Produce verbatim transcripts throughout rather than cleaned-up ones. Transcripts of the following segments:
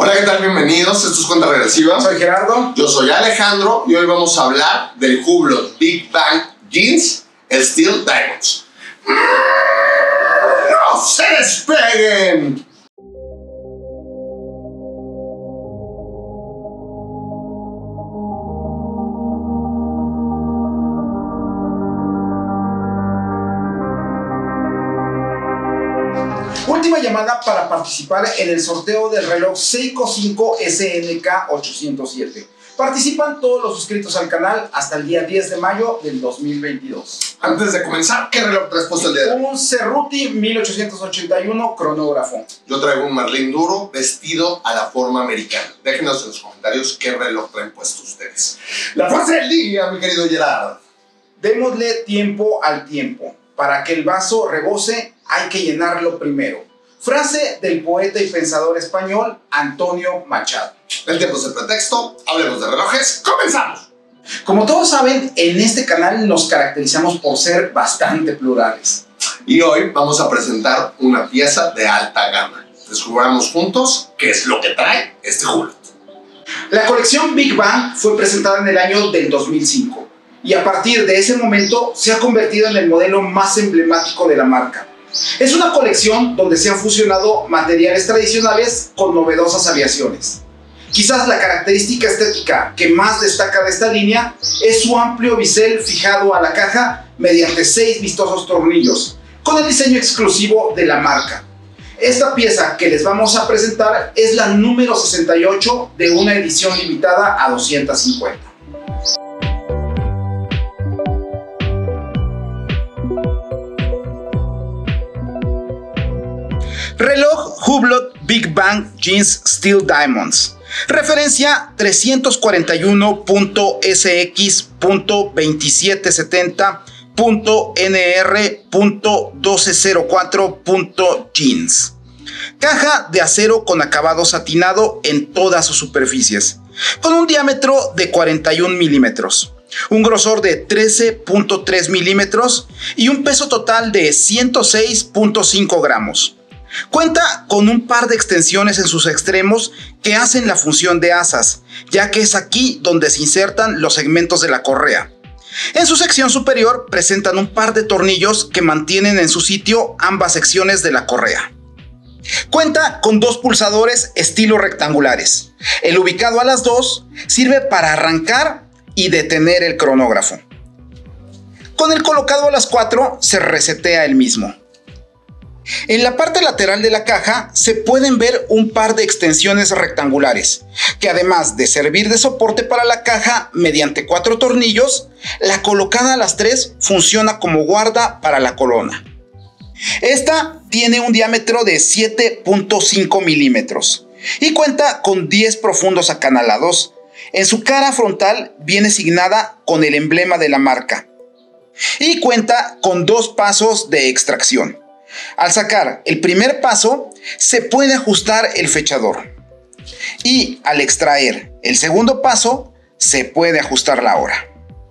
Hola, ¿qué tal? Bienvenidos. Esto es Cuenta Regresiva. Soy Gerardo. Yo soy Alejandro y hoy vamos a hablar del Hublot Big Bang Jeans Steel Diamonds. ¡No se despeguen! Última llamada para participar en el sorteo del reloj Seiko cinco S N K ochocientos siete. Participan todos los suscritos al canal hasta el día diez de mayo del dos mil veintidós. Antes de comenzar, ¿qué reloj traes puesto el día de hoy? Un Cerruti mil ochocientos ochenta y uno cronógrafo. Yo traigo un Merlin duro vestido a la forma americana. Déjenos en los comentarios qué reloj traen puesto ustedes. La frase del día, mi querido Gerard. Démosle tiempo al tiempo. Para que el vaso rebose, hay que llenarlo primero. Frase del poeta y pensador español Antonio Machado. El tiempo es el pretexto, hablemos de relojes, ¡comenzamos! Como todos saben, en este canal nos caracterizamos por ser bastante plurales. Y hoy vamos a presentar una pieza de alta gama. Descubramos juntos qué es lo que trae este Hublot. La colección Big Bang fue presentada en el año del dos mil cinco y a partir de ese momento se ha convertido en el modelo más emblemático de la marca. Es una colección donde se han fusionado materiales tradicionales con novedosas aleaciones. Quizás la característica estética que más destaca de esta línea es su amplio bisel fijado a la caja mediante seis vistosos tornillos, con el diseño exclusivo de la marca. Esta pieza que les vamos a presentar es la número sesenta y ocho de una edición limitada a doscientos cincuenta. Reloj Hublot Big Bang Jeans Steel Diamonds. Referencia trescientos cuarenta y uno punto S X punto veintisiete setenta punto N R punto doce cero cuatro punto jeans. Caja de acero con acabado satinado en todas sus superficies, con un diámetro de cuarenta y un milímetros, un grosor de trece punto tres milímetros y un peso total de ciento seis punto cinco gramos. Cuenta con un par de extensiones en sus extremos que hacen la función de asas, ya que es aquí donde se insertan los segmentos de la correa. En su sección superior presentan un par de tornillos que mantienen en su sitio ambas secciones de la correa. Cuenta con dos pulsadores estilo rectangulares. El ubicado a las dos sirve para arrancar y detener el cronógrafo. Con el colocado a las cuatro se resetea el mismo. En la parte lateral de la caja se pueden ver un par de extensiones rectangulares, que además de servir de soporte para la caja mediante cuatro tornillos, la colocada a las tres funciona como guarda para la corona. Esta tiene un diámetro de siete punto cinco milímetros y cuenta con diez profundos acanalados. En su cara frontal viene signada con el emblema de la marca y cuenta con dos pasos de extracción. Al sacar el primer paso, se puede ajustar el fechador. Y al extraer el segundo paso, se puede ajustar la hora.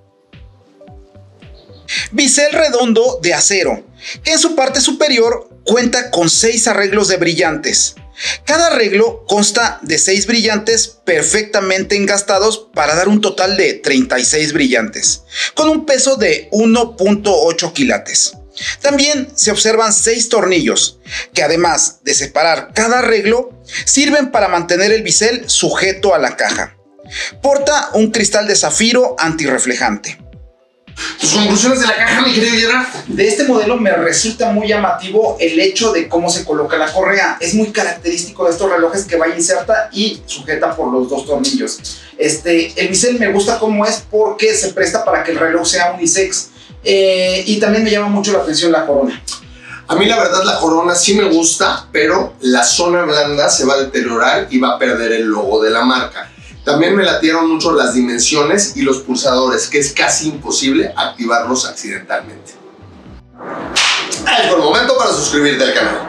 Bisel redondo de acero, que en su parte superior cuenta con seis arreglos de brillantes. Cada arreglo consta de seis brillantes perfectamente engastados para dar un total de treinta y seis brillantes, con un peso de uno punto ocho quilates. También se observan seis tornillos, que además de separar cada arreglo, sirven para mantener el bisel sujeto a la caja. Porta un cristal de zafiro antirreflejante. ¿Tus conclusiones de la caja, mi querido Gerard? De este modelo me resulta muy llamativo el hecho de cómo se coloca la correa. Es muy característico de estos relojes que va inserta y sujeta por los dos tornillos. Este, el bisel me gusta cómo es porque se presta para que el reloj sea unisex. Eh, y también me llama mucho la atención la corona. A mí la verdad la corona sí me gusta, pero la zona blanda se va a deteriorar y va a perder el logo de la marca. También me latieron mucho las dimensiones y los pulsadores, que es casi imposible activarlos accidentalmente. Es buen momento para suscribirte al canal.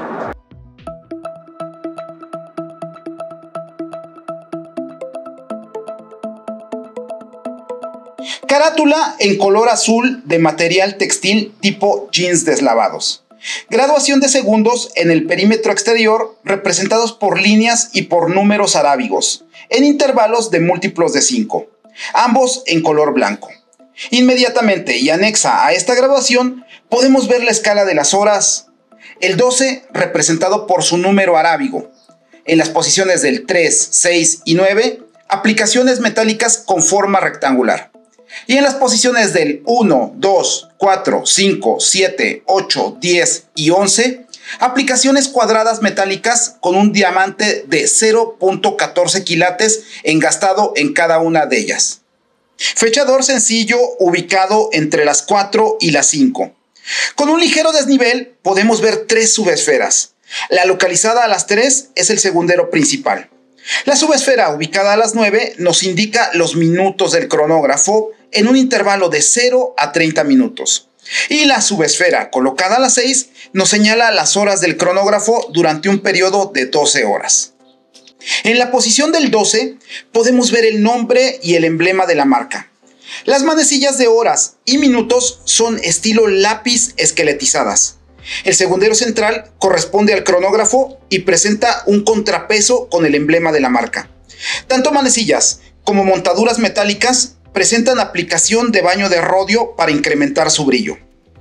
Carátula en color azul de material textil tipo jeans deslavados. Graduación de segundos en el perímetro exterior representados por líneas y por números arábigos, en intervalos de múltiplos de cinco, ambos en color blanco. Inmediatamente y anexa a esta graduación podemos ver la escala de las horas, el doce representado por su número arábigo, en las posiciones del tres, seis y nueve, aplicaciones metálicas con forma rectangular. Y en las posiciones del uno, dos, cuatro, cinco, siete, ocho, diez y once, aplicaciones cuadradas metálicas con un diamante de cero punto catorce quilates engastado en cada una de ellas. Fechador sencillo ubicado entre las cuatro y las cinco. Con un ligero desnivel podemos ver tres subesferas. La localizada a las tres es el segundero principal. La subesfera ubicada a las nueve nos indica los minutos del cronógrafo en un intervalo de cero a treinta minutos. Y la subesfera colocada a las seis nos señala las horas del cronógrafo durante un periodo de doce horas. En la posición del doce podemos ver el nombre y el emblema de la marca. Las manecillas de horas y minutos son estilo lápiz esqueletizadas. El segundero central corresponde al cronógrafo y presenta un contrapeso con el emblema de la marca. Tanto manecillas como montaduras metálicas presentan aplicación de baño de rodio para incrementar su brillo.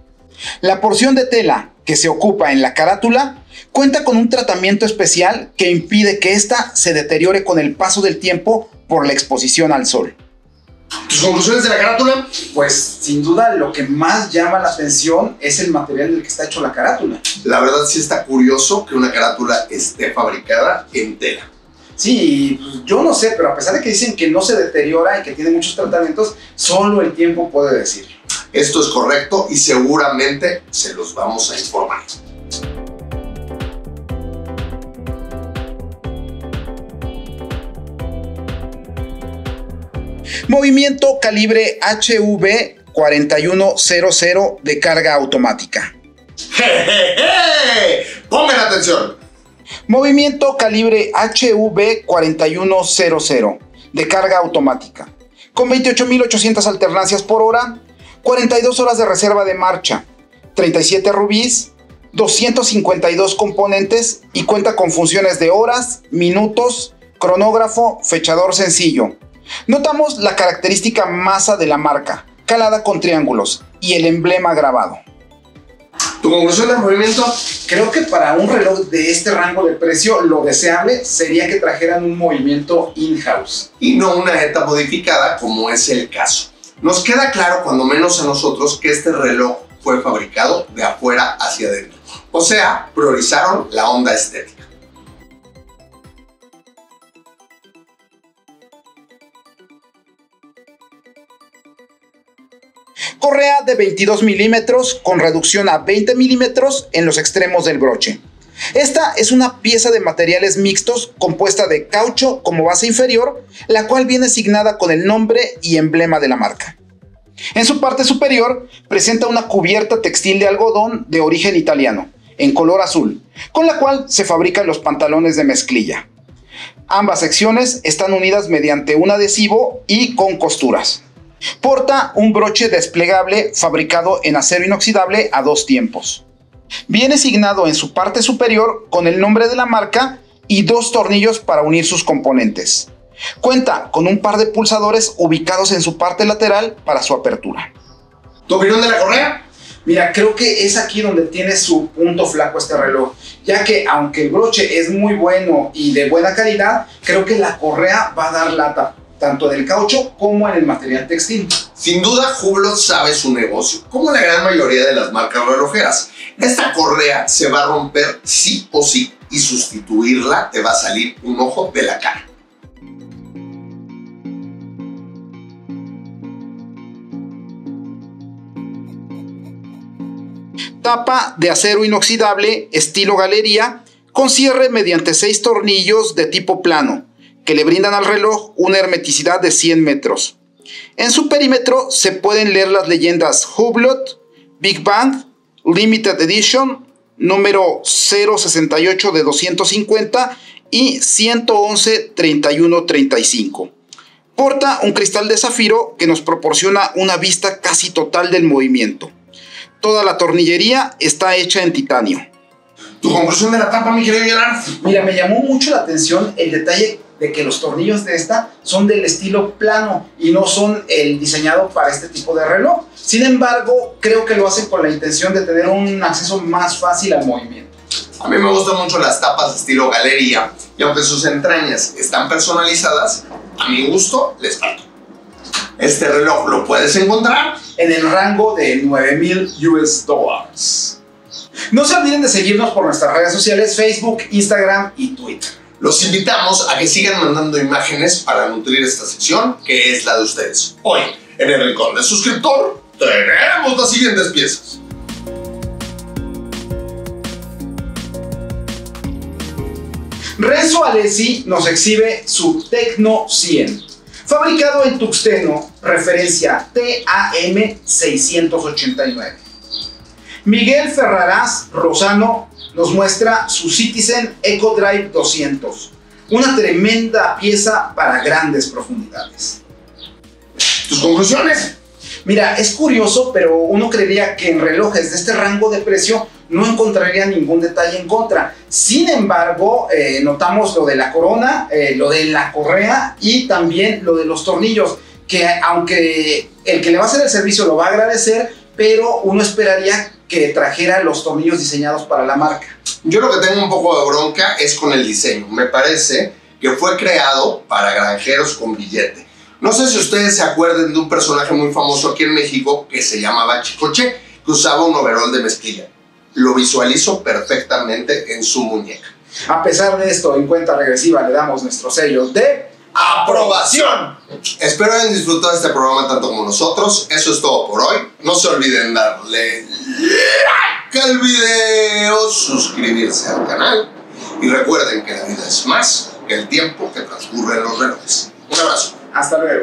La porción de tela que se ocupa en la carátula cuenta con un tratamiento especial que impide que ésta se deteriore con el paso del tiempo por la exposición al sol. ¿Tus conclusiones de la carátula? Pues sin duda lo que más llama la atención es el material del que está hecho la carátula. La verdad sí está curioso que una carátula esté fabricada en tela. Sí, pues yo no sé, pero a pesar de que dicen que no se deteriora y que tiene muchos tratamientos, solo el tiempo puede decir. Esto es correcto y seguramente se los vamos a informar. Movimiento calibre H V cuarenta y uno cero cero de carga automática. ¡Jejeje! ¡Pongan atención! Movimiento calibre H V cuarenta y uno cero cero de carga automática. Con veintiocho mil ochocientas alternancias por hora, cuarenta y dos horas de reserva de marcha, treinta y siete rubíes, doscientos cincuenta y dos componentes y cuenta con funciones de horas, minutos, cronógrafo, fechador sencillo. Notamos la característica masa de la marca, calada con triángulos, y el emblema grabado. ¿Tu conclusión del movimiento? Creo que para un reloj de este rango de precio, lo deseable sería que trajeran un movimiento in-house. Y no una ETA modificada, como es el caso. Nos queda claro, cuando menos a nosotros, que este reloj fue fabricado de afuera hacia adentro. O sea, priorizaron la onda estética. Correa de veintidós milímetros con reducción a veinte milímetros en los extremos del broche. Esta es una pieza de materiales mixtos compuesta de caucho como base inferior, la cual viene asignada con el nombre y emblema de la marca. En su parte superior presenta una cubierta textil de algodón de origen italiano, en color azul, con la cual se fabrican los pantalones de mezclilla. Ambas secciones están unidas mediante un adhesivo y con costuras. Porta un broche desplegable fabricado en acero inoxidable a dos tiempos. Viene asignado en su parte superior con el nombre de la marca y dos tornillos para unir sus componentes. Cuenta con un par de pulsadores ubicados en su parte lateral para su apertura. ¿Tu opinión de la correa? Mira, creo que es aquí donde tiene su punto flaco este reloj, ya que aunque el broche es muy bueno y de buena calidad, creo que la correa va a dar lata, tanto en el caucho como en el material textil. Sin duda, Hublot sabe su negocio, como la gran mayoría de las marcas relojeras. Esta correa se va a romper sí o sí, y sustituirla te va a salir un ojo de la cara. Tapa de acero inoxidable estilo galería con cierre mediante seis tornillos de tipo plano, que le brindan al reloj una hermeticidad de cien metros. En su perímetro se pueden leer las leyendas Hublot, Big Bang, Limited Edition, número cero sesenta y ocho de doscientos cincuenta y ciento once treinta y uno treinta y cinco. Porta un cristal de zafiro que nos proporciona una vista casi total del movimiento. toda la tornillería está hecha en titanio. ¿Tu conclusión de la tapa, mi querido Gerard? Mira, me llamó mucho la atención el detalle de que los tornillos de esta son del estilo plano y no son el diseñado para este tipo de reloj. Sin embargo, creo que lo hacen con la intención de tener un acceso más fácil al movimiento. A mí me gustan mucho las tapas de estilo galería y aunque sus entrañas están personalizadas, a mi gusto les falta. Este reloj lo puedes encontrar en el rango de nueve mil U S dólares. No se olviden de seguirnos por nuestras redes sociales, Facebook, Instagram y Twitter. Los invitamos a que sigan mandando imágenes para nutrir esta sección, que es la de ustedes. Hoy, en el Rincón del Suscriptor, tenemos las siguientes piezas. Renzo Alessi nos exhibe su Tecno cien, fabricado en tuxteno, referencia T A M seiscientos ochenta y nueve. Miguel Ferraraz Rosano nos muestra su Citizen EcoDrive doscientos, una tremenda pieza para grandes profundidades. ¿Tus conclusiones? Mira, es curioso, pero uno creería que en relojes de este rango de precio no encontraría ningún detalle en contra. Sin embargo, eh, notamos lo de la corona, eh, lo de la correa y también lo de los tornillos, que aunque el que le va a hacer el servicio lo va a agradecer, pero uno esperaría que trajera los tornillos diseñados para la marca. Yo lo que tengo un poco de bronca es con el diseño. Me parece que fue creado para granjeros con billete. No sé si ustedes se acuerdan de un personaje muy famoso aquí en México que se llamaba Chicoche, que usaba un overol de mezclilla. Lo visualizo perfectamente en su muñeca. A pesar de esto, en cuenta regresiva le damos nuestro sello de aprobación. Espero hayan disfrutado de este programa tanto como nosotros. Eso es todo por hoy. No se olviden darle like al video, suscribirse al canal y recuerden que la vida es más que el tiempo que transcurre en los relojes. Un abrazo. Hasta luego.